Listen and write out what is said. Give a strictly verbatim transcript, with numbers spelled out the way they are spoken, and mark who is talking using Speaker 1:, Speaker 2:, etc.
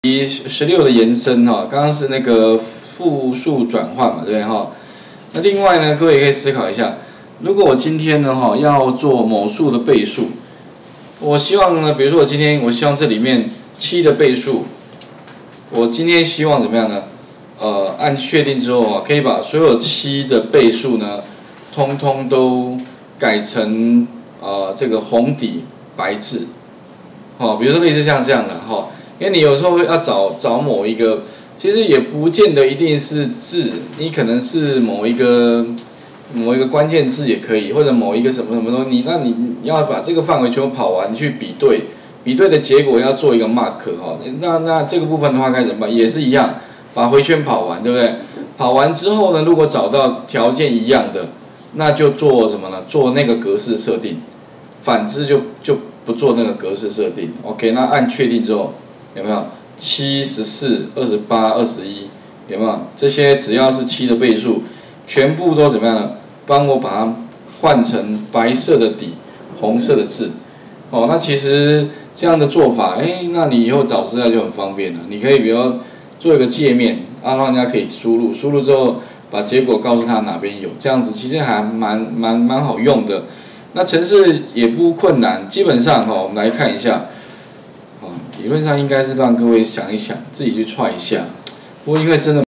Speaker 1: 题十六的延伸哈，刚刚是那个复数转换嘛，对不对哈？那另外呢，各位也可以思考一下，如果我今天呢哈要做某数的倍数，我希望呢，比如说我今天我希望这里面七的倍数，我今天希望怎么样呢？呃，按确定之后啊，可以把所有七的倍数呢，通通都改成呃这个红底白字，好，比如说类似像这样的哈。因为你有时候要找找某一个，其实也不见得一定是字，你可能是某一个某一个关键字也可以，或者某一个什么什么东西，你那你你要把这个范围全部跑完去比对，比对的结果要做一个 mark 哈，那那这个部分的话该怎么办？也是一样，把回圈跑完，对不对？跑完之后呢，如果找到条件一样的，那就做什么呢？做那个格式设定，反之就就不做那个格式设定。OK， 那按确定之后。有没有七、十四、二十八、二十一？有没有这些只要是七的倍数，全部都怎么样呢？帮我把它换成白色的底，红色的字。哦，那其实这样的做法，哎，那你以后找资料就很方便了。你可以比如做一个界面，啊，让人家可以输入，输入之后把结果告诉他哪边有，这样子其实还蛮蛮蛮好用的。那程式也不困难，基本上哈、哦，我们来看一下。理论上应该是让各位想一想，自己去 try 一下。不过因为真的。